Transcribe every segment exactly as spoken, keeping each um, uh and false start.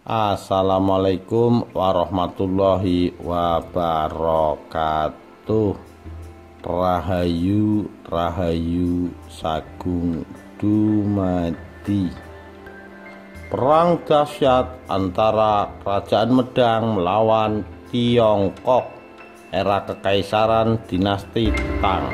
Assalamualaikum warahmatullahi wabarakatuh. Rahayu Rahayu Sagung dumadi. Perang dahsyat antara Kerajaan Medang melawan Tiongkok era Kekaisaran Dinasti Tang.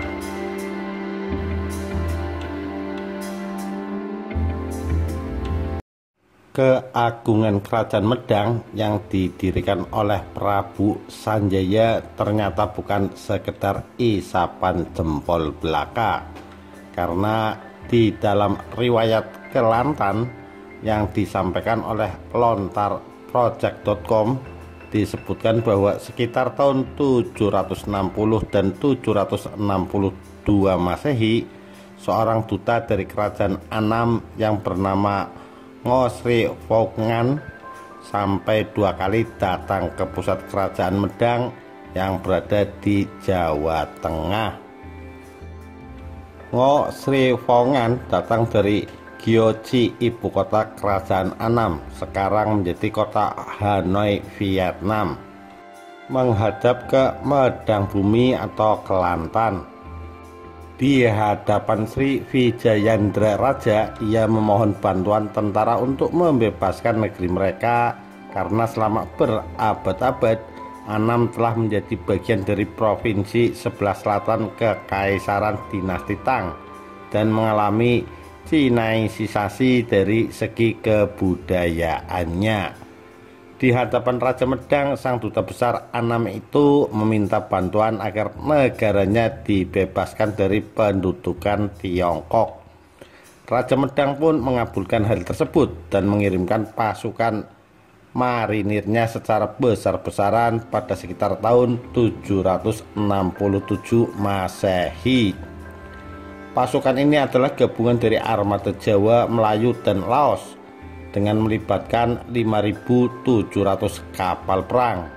Keagungan Kerajaan Medang yang didirikan oleh Prabu Sanjaya ternyata bukan sekedar isapan jempol belaka, karena di dalam riwayat Kelantan yang disampaikan oleh lontar project dot com disebutkan bahwa sekitar tahun tujuh ratus enam puluh dan tujuh ratus enam puluh dua Masehi, seorang duta dari Kerajaan Annam yang bernama Ngo Sri Phokngan sampai dua kali datang ke pusat Kerajaan Medang yang berada di Jawa Tengah. Ngo Sri Phokngan datang dari Gyeochi, ibu kota Kerajaan Annam, sekarang menjadi kota Hanoi, Vietnam, menghadap ke Medang Bumi atau Kelantan. Di hadapan Sri Wijayandra Raja, ia memohon bantuan tentara untuk membebaskan negeri mereka karena selama berabad-abad Annam telah menjadi bagian dari provinsi sebelah selatan Kekaisaran Dinasti Tang dan mengalami Cinaisisasi dari segi kebudayaannya. Di hadapan Raja Medang, sang duta besar Annam itu meminta bantuan agar negaranya dibebaskan dari pendudukan Tiongkok. Raja Medang pun mengabulkan hal tersebut dan mengirimkan pasukan marinirnya secara besar-besaran pada sekitar tahun tujuh ratus enam puluh tujuh Masehi. Pasukan ini adalah gabungan dari armada Jawa, Melayu, dan Laos dengan melibatkan lima ribu tujuh ratus kapal perang,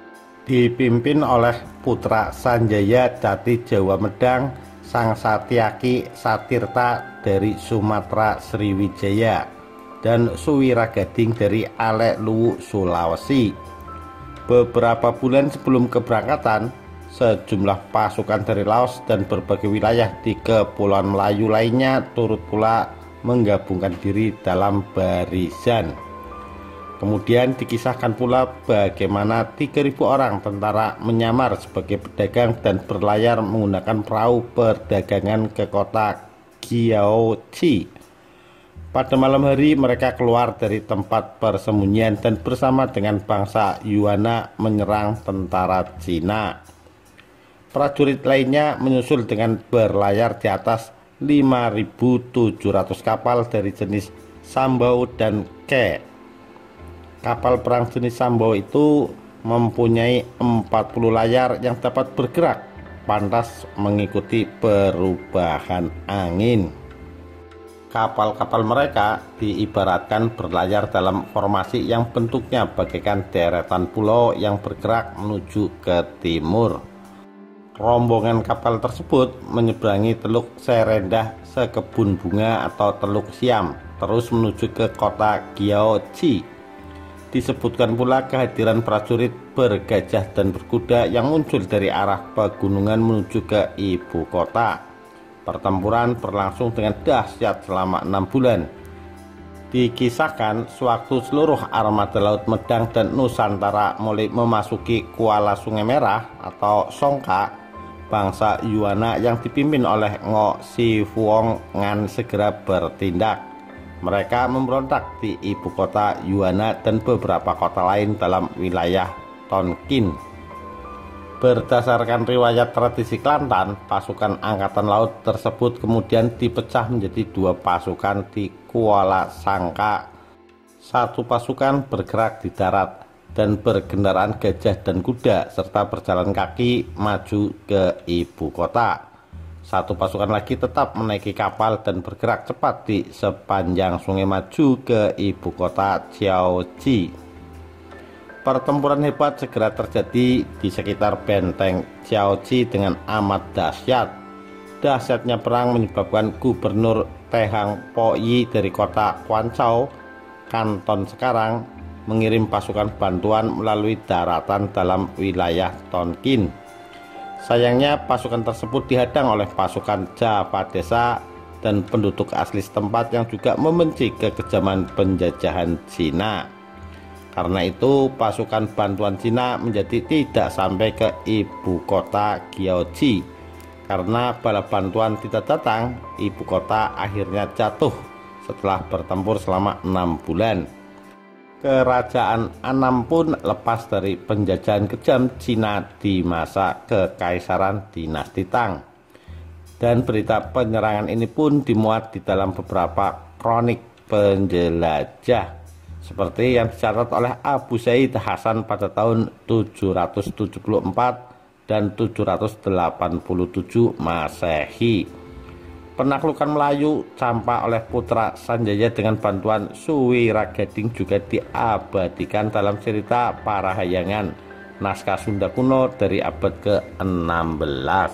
dipimpin oleh putra Sanjaya Jati Jawa Medang, Sang Satyaki Satirta dari Sumatera Sriwijaya, dan Suwiragading dari Alek Luwu Sulawesi. Beberapa bulan sebelum keberangkatan, sejumlah pasukan dari Laos dan berbagai wilayah di Kepulauan Melayu lainnya turut pula menggabungkan diri dalam barisan. Kemudian dikisahkan pula bagaimana tiga ribu orang tentara menyamar sebagai pedagang dan berlayar menggunakan perahu perdagangan ke kota Gyeochi. Pada malam hari mereka keluar dari tempat persembunyian dan bersama dengan bangsa Yuana menyerang tentara Cina. Prajurit lainnya menyusul dengan berlayar di atas lima ribu tujuh ratus kapal dari jenis Sambau dan Ke. Kapal perang jenis Sambau itu mempunyai empat puluh layar yang dapat bergerak, pantas mengikuti perubahan angin. Kapal-kapal mereka diibaratkan berlayar dalam formasi yang bentuknya bagaikan deretan pulau yang bergerak menuju ke timur. Rombongan kapal tersebut menyeberangi Teluk Serendah Sekebun Bunga atau Teluk Siam, terus menuju ke kota Gyeochi. Disebutkan pula kehadiran prajurit bergajah dan berkuda yang muncul dari arah pegunungan menuju ke ibu kota. Pertempuran berlangsung dengan dahsyat selama enam bulan. Dikisahkan sewaktu seluruh armada Laut Medang dan Nusantara mulai memasuki Kuala Sungai Merah atau Songka, bangsa Yuana yang dipimpin oleh Ngo Sri Phokngan segera bertindak. Mereka memberontak di ibu kota Yuana dan beberapa kota lain dalam wilayah Tonkin. Berdasarkan riwayat tradisi Kelantan, pasukan angkatan laut tersebut kemudian dipecah menjadi dua pasukan di Kuala Sangka. Satu pasukan bergerak di darat dan berkendaraan gajah dan kuda serta berjalan kaki maju ke ibu kota. Satu pasukan lagi tetap menaiki kapal dan bergerak cepat di sepanjang sungai maju ke ibu kota Gyeochi. Pertempuran hebat segera terjadi di sekitar benteng Gyeochi dengan amat dahsyat. Dahsyatnya perang menyebabkan Gubernur Tehang Po Yi dari kota Kwanchau, Kanton sekarang, mengirim pasukan bantuan melalui daratan dalam wilayah Tonkin. Sayangnya pasukan tersebut dihadang oleh pasukan Javadesa dan penduduk asli setempat yang juga membenci kekejaman penjajahan Cina. Karena itu pasukan bantuan Cina menjadi tidak sampai ke ibu kota Gyeonggi. Karena bala bantuan tidak datang, ibu kota akhirnya jatuh setelah bertempur selama enam bulan. Kerajaan Annam pun lepas dari penjajahan kejam Cina di masa Kekaisaran Dinasti Tang. Dan berita penyerangan ini pun dimuat di dalam beberapa kronik penjelajah, seperti yang dicatat oleh Abu Said Hasan pada tahun tujuh ratus tujuh puluh empat dan tujuh ratus delapan puluh tujuh Masehi. Penaklukan Melayu Campa oleh putra Sanjaya dengan bantuan Suwiragading juga diabadikan dalam cerita Parahayangan, naskah Sunda kuno dari abad ke enam belas.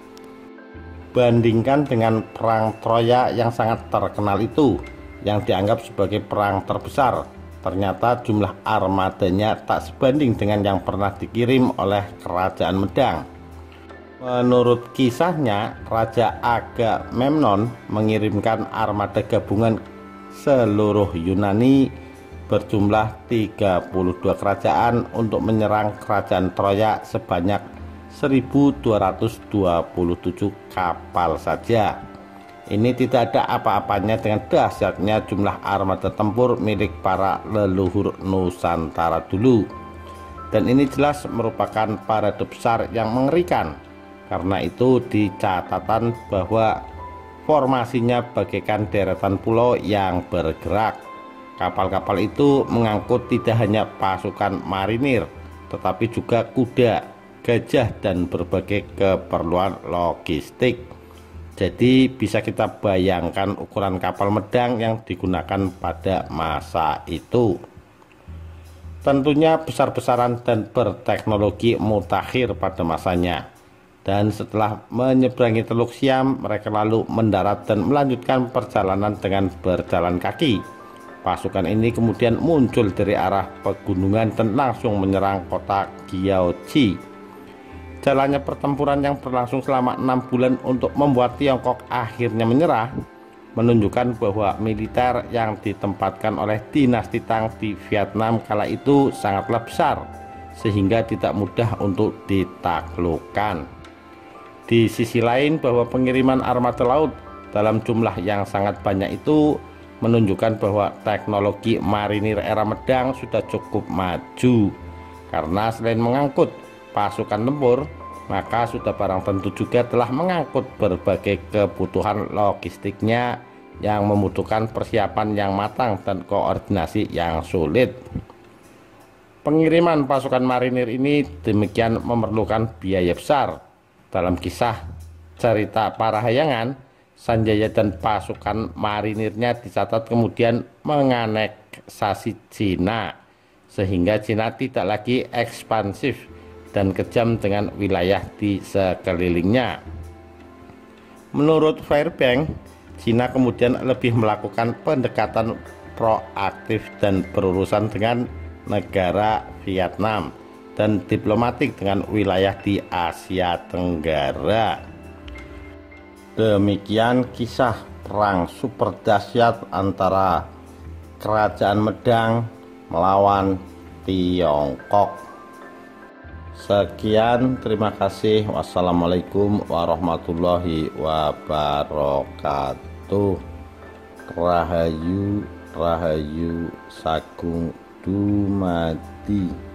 Bandingkan dengan perang Troya yang sangat terkenal itu, yang dianggap sebagai perang terbesar, ternyata jumlah armadanya tak sebanding dengan yang pernah dikirim oleh kerajaan Medang. Menurut kisahnya, Raja Agamemnon mengirimkan armada gabungan seluruh Yunani berjumlah tiga puluh dua kerajaan untuk menyerang kerajaan Troya sebanyak seribu dua ratus dua puluh tujuh kapal saja. Ini tidak ada apa-apanya dengan dahsyatnya jumlah armada tempur milik para leluhur Nusantara dulu. Dan ini jelas merupakan parade besar yang mengerikan. Karena itu di catatan bahwa formasinya bagaikan deretan pulau yang bergerak. Kapal-kapal itu mengangkut tidak hanya pasukan marinir, tetapi juga kuda, gajah, dan berbagai keperluan logistik. Jadi bisa kita bayangkan ukuran kapal Medang yang digunakan pada masa itu. Tentunya besar-besaran dan berteknologi mutakhir pada masanya. Dan setelah menyeberangi Teluk Siam, mereka lalu mendarat dan melanjutkan perjalanan dengan berjalan kaki. Pasukan ini kemudian muncul dari arah pegunungan dan langsung menyerang kota Gyeonggi. Jalannya pertempuran yang berlangsung selama enam bulan untuk membuat Tiongkok akhirnya menyerah, menunjukkan bahwa militer yang ditempatkan oleh dinasti Tang di Vietnam kala itu sangatlah besar, sehingga tidak mudah untuk ditaklukkan. Di sisi lain, bahwa pengiriman armada laut dalam jumlah yang sangat banyak itu menunjukkan bahwa teknologi marinir era Medang sudah cukup maju. Karena selain mengangkut pasukan tempur, maka sudah barang tentu juga telah mengangkut berbagai kebutuhan logistiknya yang membutuhkan persiapan yang matang dan koordinasi yang sulit. Pengiriman pasukan marinir ini demikian memerlukan biaya besar. Dalam kisah cerita Parahayangan, Sanjaya dan pasukan marinirnya dicatat kemudian menganeksasi Cina, sehingga Cina tidak lagi ekspansif dan kejam dengan wilayah di sekelilingnya. Menurut Fairbanks, Cina kemudian lebih melakukan pendekatan proaktif dan berurusan dengan negara Vietnam dan diplomatik dengan wilayah di Asia Tenggara. Demikian kisah perang super dahsyat antara kerajaan Medang melawan Tiongkok. Sekian, terima kasih. Wassalamualaikum warahmatullahi wabarakatuh. Rahayu, rahayu, sagung dumadi.